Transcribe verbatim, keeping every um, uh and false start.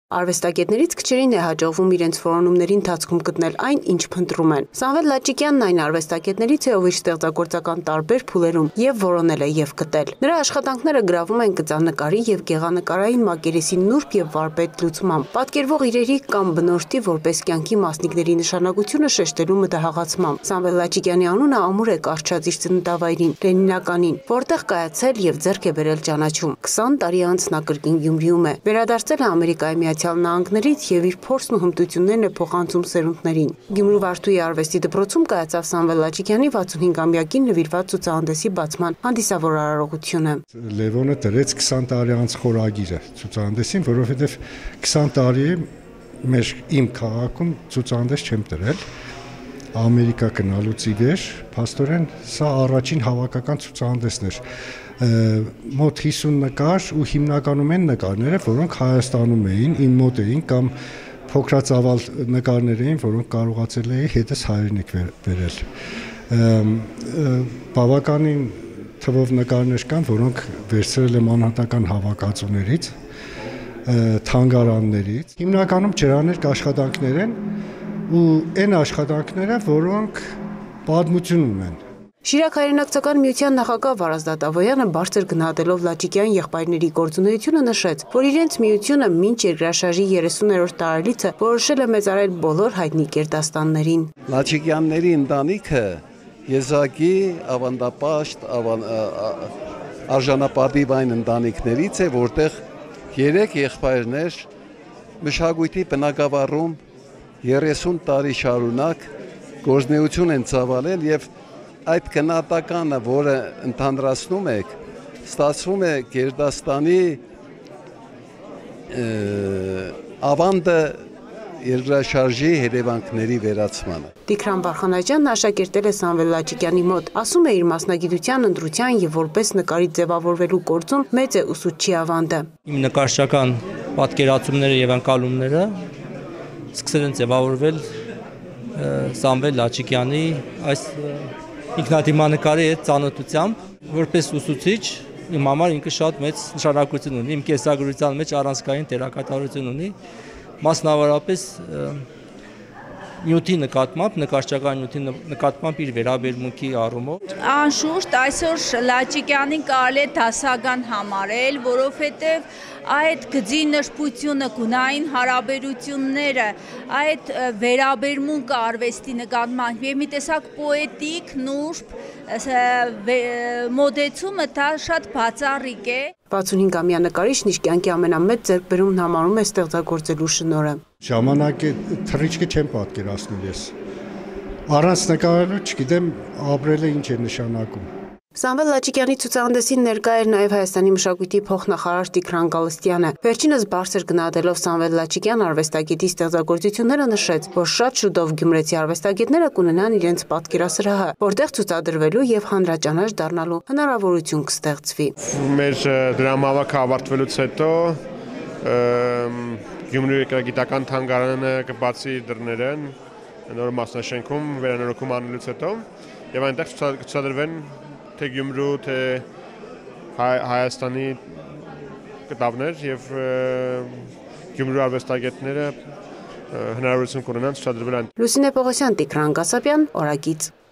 Արվեստագետներից քչերին է հաջողվում իրենց որոնումների ընթացքում գտնել այն, ինչ փնտրում են։ Սամվել Լաչիկյանն այն արվեստագետներից է, ով իր ստեղծագործական տարբեր փուլերում եւ որոնել է եւ գտել։ Նրա աշխատանքները գրավում են գծանկարի եւ գեղանկարային մակերեսի նուրբ եւ վարպետ լուծմամբ, պատկերվող իրերի կամ բնորդի որպես կյանքի մասնիկների նշանակությունը շեշտելու մտահղացմամբ։ Սամվել Լաչիկյանի անունը ամուր է կարճած իր ծննդավայրին, Լենինականին, որտեղ կայացել եւ ձեռք է բերել ճանաչում։ քսան տարի անց նա կրկին Գյումրիում է։ Վերադարձել է Ամերիկայի Միացյալ Նահանգներից եւ իր փորձն ու հմտություններն է փոխանցում սերունդներին։ Գյումրու Վարդուի արվեստի դպրոցում կայացավ Սամվել Լաչիկյանի վաթսունհինգամյակին նվիրված ցուցահանդեսի բացման հանդիսավոր արարողությունը։ Լևոնը դրեց քսան տարի անց խորագիրը ցուցահանդեսին, որովհետեւ քսան տարի մեր իմ քաղաքում ցուցահանդես չեմ դրել։ Ամերիկա գնալուց ի վեր, փաստորեն սա առաջին հավաքական ցուցահանդեսն էր։ Մոտ հիսուն նկար ու հիմնականում են նկարները, որոնք Հայաստանում էին, իմ մոտ էին կամ փոքրածավալ նկարներ էին, որոնք կարողացել էի հետս հայրենիք վերել։ Բավականին թվով նկարներ կան, որոնք վերցրել եմ անհատական հավաքածուներից, թանգարաններից։ Հիմնականում ջրաներկ աշխատանքներ են ու այն աշխատանքները, որոնք պատմություն ունեն։ Շիրակ հայրենակցական միության նախագահ Վարազդատ Ավոյանը բարձր գնահատելով Լաչիկյան եղբայրների գործունեությունը նշեց, որ իրենց միությունը մինչ երկրաշարժի երեսուներորդ տարելիցը որոշել է մեծարել բոլոր հայտնի գերդաստաններին։ Լաչիկյանների ընտանիքը եզակի ավանդապաշտ, արժանապատիվ այն ընտանիքներից է, որտեղ երեք եղբայրներ մշակույթի բնագավառում երեսուն տարի շարունակ գործունեություն են ծավալել եւ այդ գնահատականը, որը ընդհանրացնում եք, ստացվում է Գերդաստանի ավանդը երկրաշարժի հետևանքների վերացմանը։ Տիգրան Բարխանաջյանն աշակերտել է Սամվել Լաչիկյանի մոտ, ասում է իր մասնագիտության, ընտրության եւ որպես նկարիչ ձևավորվելու գործում մեծ է ուսուցչի ավանդը։ Իմ նկարչական պատկերացումները եւ անցալումները սկսել են ձևավորվել Սամվել Լաչիկյանի այս ինքնադիմանկարի հետ ծանոթությամբ, որպես ուսուցիչ իմ համար ինքը շատ մեծ նշանակություն ունի, իմ կեսագրության մեջ առանցքային դերակատարություն ունի, մասնավորապես նյութի նկատմամբ, նկարչական նյութի նկատմամբ իր վերաբերմունքի առումով։ Անշուշտ այսօր Լաչիկյանին կարելի է դասական համարել, որովհետև այդ գծի նշպությունը, գունային հարաբերությունները, այդ վերաբերմունքը արվեստի նկատմամբ եւ մի տեսակ պոետիկ, նուրբ մոդեցումը դա շատ բացառիկ է։ վաթսունհինգամյա նկարիչն իր կյանքի ամենամեծ ձեռքբերումն համարում է ստեղծագործելու շնորհը։ Ժամանակի թռիչքը չեմ պատկերացնում ես։ Առանց նկարելու չգիտեմ ապրելը ինչ է նշանակում։ Սամվել Լաչիկյանի ցուցահանդեսին ներկա էր նաև Հայաստանի մշակույթի փոխնախարար Տիգրան Գալստյանը։ Վերջինս բարձր գնահատելով Սամվել Լաչիկյան արվեստագետի ստեղծագործությունները նշեց, որ շատ շուտով գյումրեցի արվեստագետները կունենան իրենց պատկերասրահը, որտեղ ցուցադրվելու եւ հանրաճանաչ դառնալու հնարավորություն կստեղծվի։ Մեր դրամավակը ավարտվելուց հետո Գյումրի երկրագիտական թանգարանը կբացի դռները նոր մասնաշենքում վերանորոգում անելուց հետո եւ այնտեղ ցուցադրվեն թե Գյումրու, թե Հայաստանի կտավներ եւ Գյումրու արվեստագետները հնարավորություն կունենան ցուցադրվել այն։ Լուսինե Պողոսյան, Տիգրան Գասապյան, Օրագիծ։